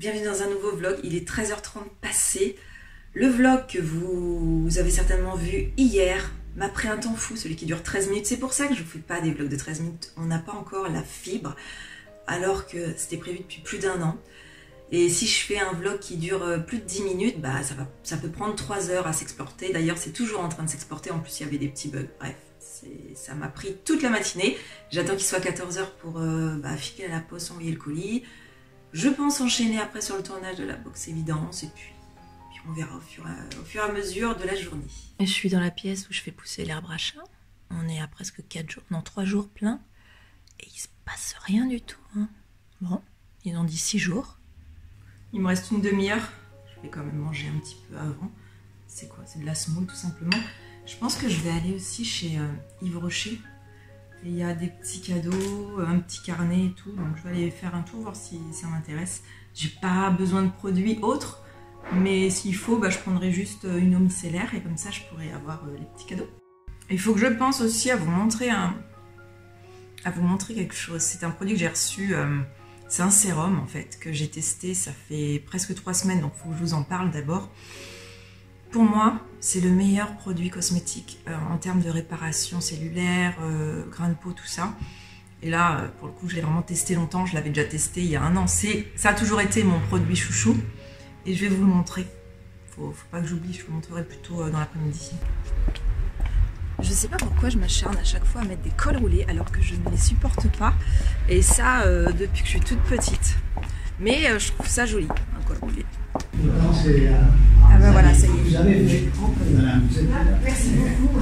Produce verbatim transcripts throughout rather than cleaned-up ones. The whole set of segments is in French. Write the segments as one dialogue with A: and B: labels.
A: bienvenue dans un nouveau vlog, il est treize heures trente passé. Le vlog que vous avez certainement vu hier m'a pris un temps fou, celui qui dure treize minutes. C'est pour ça que je ne vous fais pas des vlogs de treize minutes, on n'a pas encore la fibre, alors que c'était prévu depuis plus d'un an. Et si je fais un vlog qui dure plus de dix minutes, bah ça, va, ça peut prendre trois heures à s'exporter. D'ailleurs, c'est toujours en train de s'exporter, en plus il y avait des petits bugs, bref. Ça m'a pris toute la matinée. J'attends qu'il soit quatorze heures pour euh, bah, filer à la poste, envoyer le colis. Je pense enchaîner après sur le tournage de la box évidence et puis, puis on verra au fur, et, au fur et à mesure de la journée. Et je suis dans la pièce où je fais pousser l'herbe à chat. On est à presque quatre jours, non trois jours pleins et il se passe rien du tout. Hein. Bon, ils ont dit six jours. Il me reste une demi-heure. Je vais quand même manger un petit peu avant. C'est quoi? C'est de la semoule tout simplement. Je pense que je vais aller aussi chez euh, Yves Rocher. Et il y a des petits cadeaux, un petit carnet et tout. Donc je vais aller faire un tour, voir si ça m'intéresse. J'ai pas besoin de produits autres. Mais s'il faut, bah, je prendrai juste une eau micellaire. Et comme ça, je pourrai avoir euh, les petits cadeaux. Il faut que je pense aussi à vous montrer, un... à vous montrer quelque chose. C'est un produit que j'ai reçu. Euh... C'est un sérum en fait que j'ai testé. Ça fait presque trois semaines. Donc il faut que je vous en parle d'abord. Pour moi, c'est le meilleur produit cosmétique euh, en termes de réparation cellulaire, euh, grain de peau, tout ça. Et là, euh, pour le coup, je l'ai vraiment testé longtemps. Je l'avais déjà testé il y a un an. Ça a toujours été mon produit chouchou. Et je vais vous le montrer. Faut, faut pas que j'oublie, je vous le montrerai plutôt euh, dans l'après-midi. Je sais pas pourquoi je m'acharne à chaque fois à mettre des cols roulés alors que je ne les supporte pas. Et ça, euh, depuis que je suis toute petite. Mais euh, je trouve ça joli, un col roulé. Ah ben voilà, ça y est.
B: Vous avez fait. Voilà, vous êtes...
A: Merci beaucoup.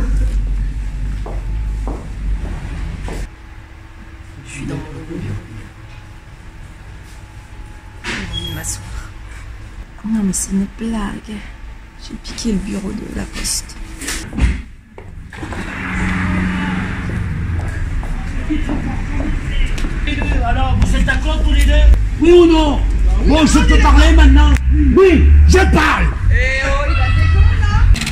A: Je suis dans mon bureau. J'ai envie de m'asseoir. Non mais c'est une blague. J'ai piqué le bureau de la poste.
C: Alors, vous êtes d'accord tous les deux?
B: Oui ou non? Bon, je peux parler maintenant? Oui, je parle.
A: Eh oh, il a des cons là.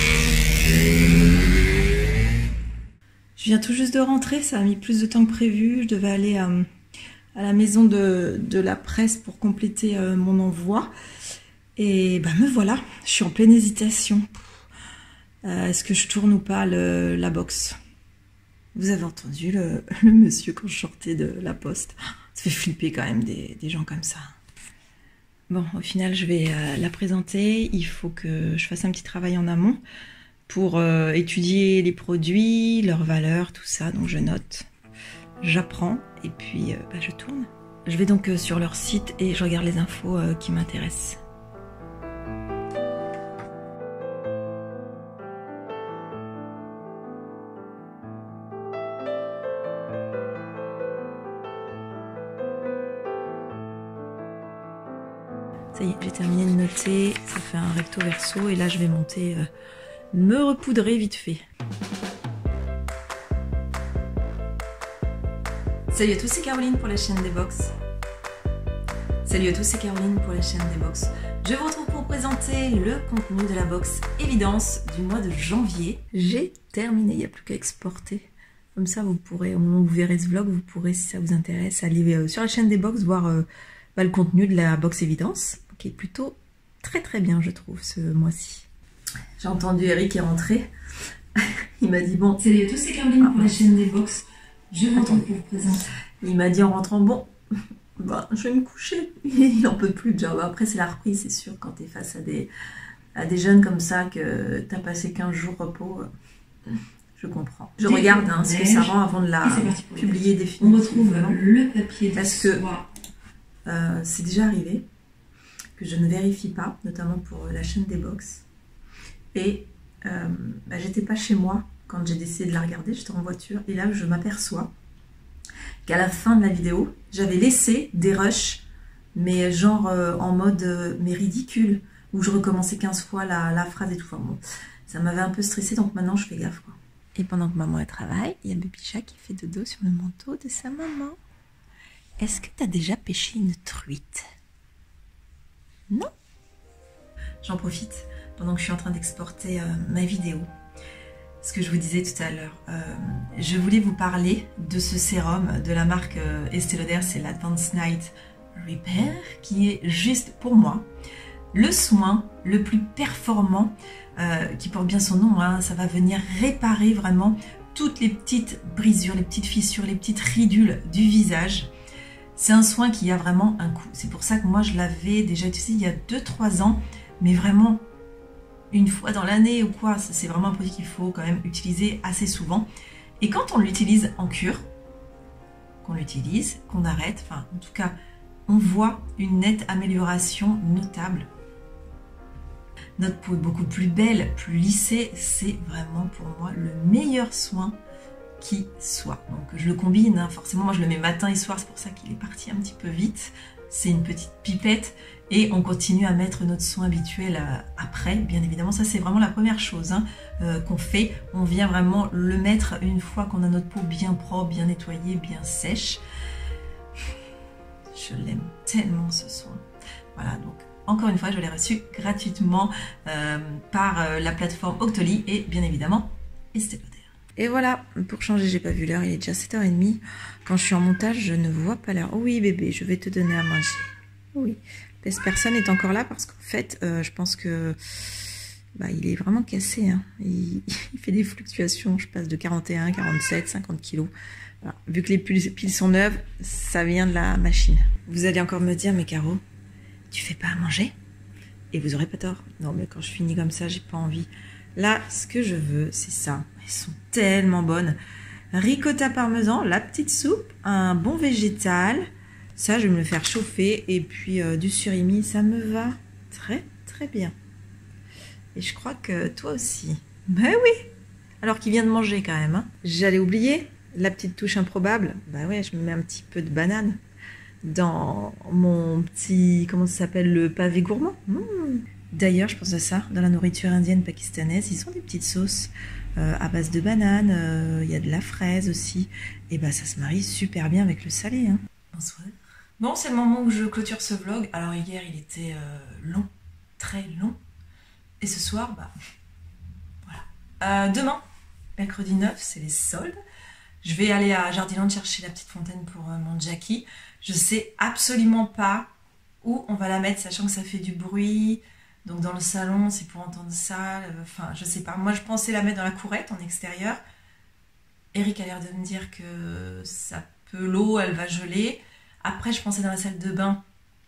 A: Je viens tout juste de rentrer, ça a mis plus de temps que prévu. Je devais aller à, à la maison de, de la presse pour compléter euh, mon envoi. Et bah me voilà, je suis en pleine hésitation. Euh, Est-ce que je tourne ou pas le, la box? Vous avez entendu le, le monsieur quand je sortais de la poste? Ça fait flipper quand même des, des gens comme ça. Bon, au final, je vais euh, la présenter. Il faut que je fasse un petit travail en amont pour euh, étudier les produits, leurs valeurs, tout ça. Donc je note, j'apprends et puis euh, bah, je tourne. Je vais donc euh, sur leur site et je regarde les infos euh, qui m'intéressent. Ça y est, j'ai terminé de noter, ça fait un recto verso et là je vais monter, euh, me repoudrer vite fait. Salut à tous, c'est Caroline pour la chaîne des box. Salut à tous, c'est Caroline pour la chaîne des box. Je vous retrouve pour présenter le contenu de la box évidence du mois de janvier. J'ai terminé, il n'y a plus qu'à exporter. Comme ça vous pourrez, au moment où vous verrez ce vlog, vous pourrez, si ça vous intéresse, aller euh, sur la chaîne des box, voir euh, bah, le contenu de la box évidence. Qui est plutôt très très bien je trouve ce mois-ci. J'ai entendu Eric est rentré. Il m'a dit bon.
D: Salut à tous, c'est Caroline ah, pour la chaîne des box. Je vous retrouve pour vous présenter.
A: Il m'a dit en rentrant bon, bah, je vais me coucher. Il n'en peut plus déjà. Après c'est la reprise, c'est sûr, quand tu es face à des, à des jeunes comme ça, que tu as passé quinze jours repos. Je comprends. Je regarde hein, ce que ça rend avant de la publier définitivement.
D: On retrouve le papier de
A: parce que euh, c'est déjà arrivé que je ne vérifie pas, notamment pour la chaîne des box. Et euh, bah, j'étais pas chez moi quand j'ai décidé de la regarder, j'étais en voiture, et là je m'aperçois qu'à la fin de la vidéo, j'avais laissé des rushs, mais genre euh, en mode euh, mais ridicule, où je recommençais quinze fois la, la phrase et tout. Enfin, bon, ça m'avait un peu stressé, donc maintenant je fais gaffe, quoi. Et pendant que maman elle travaille, il y a Baby Chat qui fait dodo sur le manteau de sa maman. Est-ce que tu as déjà pêché une truite? Non. J'en profite pendant que je suis en train d'exporter euh, ma vidéo. Ce que je vous disais tout à l'heure, euh, je voulais vous parler de ce sérum de la marque euh, Estée Lauder, c'est l'Advanced Night Repair, qui est juste pour moi le soin le plus performant, euh, qui porte bien son nom, hein, ça va venir réparer vraiment toutes les petites brisures, les petites fissures, les petites ridules du visage. C'est un soin qui a vraiment un coût. C'est pour ça que moi je l'avais déjà utilisé il y a deux trois ans, mais vraiment une fois dans l'année ou quoi. C'est vraiment un produit qu'il faut quand même utiliser assez souvent. Et quand on l'utilise en cure, qu'on l'utilise, qu'on arrête, enfin en tout cas, on voit une nette amélioration notable. Notre peau est beaucoup plus belle, plus lissée. C'est vraiment pour moi le meilleur soin qui soit. Donc je le combine, hein. Forcément moi je le mets matin et soir, c'est pour ça qu'il est parti un petit peu vite. C'est une petite pipette et on continue à mettre notre soin habituel euh, après, bien évidemment. Ça c'est vraiment la première chose, hein, euh, qu'on fait. On vient vraiment le mettre une fois qu'on a notre peau bien propre, bien nettoyée, bien sèche. Je l'aime tellement ce soin. Voilà, donc encore une fois je l'ai reçu gratuitement euh, par euh, la plateforme Octoly et bien évidemment Estée Lauder. Et voilà, pour changer, j'ai pas vu l'heure, il est déjà sept heures trente. Quand je suis en montage, je ne vois pas l'heure. Oui bébé, je vais te donner à manger. Oui, cette personne est encore là parce qu'en fait, euh, je pense que bah, il est vraiment cassé. Hein. Il, il fait des fluctuations, je passe de quarante et un, quarante-sept, cinquante kilos. Voilà. Vu que les piles sont neuves, ça vient de la machine. Vous allez encore me dire, mais Caro, tu fais pas à manger? Et vous aurez pas tort. Non, mais quand je finis comme ça, j'ai pas envie. Là, ce que je veux, c'est ça. Elles sont tellement bonnes. Ricotta parmesan, la petite soupe, un bon végétal. Ça, je vais me le faire chauffer. Et puis euh, du surimi, ça me va très très bien. Et je crois que toi aussi. Ben oui. Alors qu'il vient de manger quand même. Hein. J'allais oublier la petite touche improbable. Ben ouais, je me mets un petit peu de banane dans mon petit, comment ça s'appelle, le pavé gourmand. Mmh. D'ailleurs, je pense à ça, dans la nourriture indienne pakistanaise, ils ont des petites sauces euh, à base de banane, euh, il y a de la fraise aussi, et bah ça se marie super bien avec le salé. Hein. Bonsoir. Bon, c'est le moment où je clôture ce vlog. Alors hier, il était euh, long, très long, et ce soir, bah voilà. Euh, demain, mercredi neuf, c'est les soldes. Je vais aller à Jardiland chercher la petite fontaine pour euh, mon Jackie. Je sais absolument pas où on va la mettre, sachant que ça fait du bruit. Donc dans le salon, c'est pour entendre ça. Enfin, je sais pas. Moi, je pensais la mettre dans la courette, en extérieur. Eric a l'air de me dire que ça peut, l'eau, elle va geler. Après, je pensais dans la salle de bain,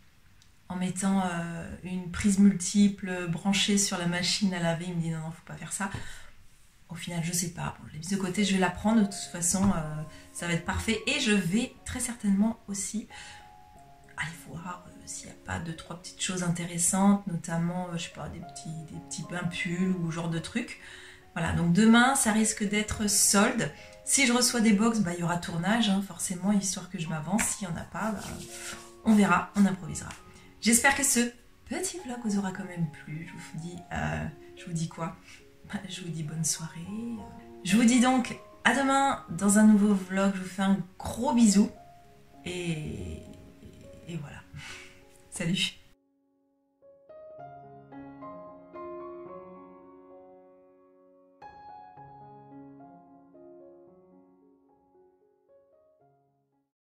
A: en mettant euh, une prise multiple branchée sur la machine à laver. Il me dit non, non, faut pas faire ça. Au final, je sais pas. Bon, je l'ai mise de côté, je vais la prendre. De toute façon, euh, ça va être parfait. Et je vais très certainement aussi aller voir euh, s'il n'y a pas deux, trois petites choses intéressantes, notamment, euh, je sais pas, des petits, des petits bains pulls ou genre de trucs. Voilà, donc demain, ça risque d'être solde. Si je reçois des box, bah, il y aura tournage, hein, forcément, histoire que je m'avance. S'il n'y en a pas, bah, on verra, on improvisera. J'espère que ce petit vlog vous aura quand même plu. Je vous dis, euh, je vous dis quoi? Je vous dis bonne soirée. Je vous dis donc à demain dans un nouveau vlog. Je vous fais un gros bisou. Et, et voilà. Salut.